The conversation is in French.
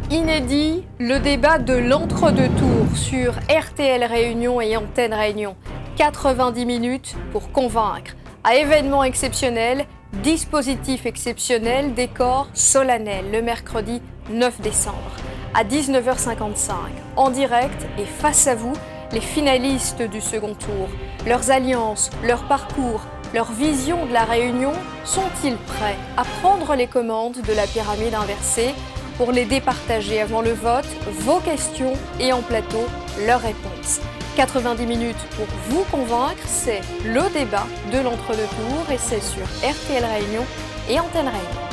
Inédit, le débat de l'entre-deux tours sur RTL Réunion et Antenne Réunion. 90 minutes pour convaincre. À événement exceptionnel, dispositif exceptionnel, décor solennel, le mercredi 9 décembre. À 19h55, en direct et face à vous, les finalistes du second tour. Leurs alliances, leur parcours, leur vision de la Réunion, sont-ils prêts à prendre les commandes de la pyramide inversée? Pour les départager avant le vote, vos questions et en plateau, leurs réponses. 90 minutes pour vous convaincre, c'est le débat de l'entre-deux tours et c'est sur RTL Réunion et Antenne Réunion.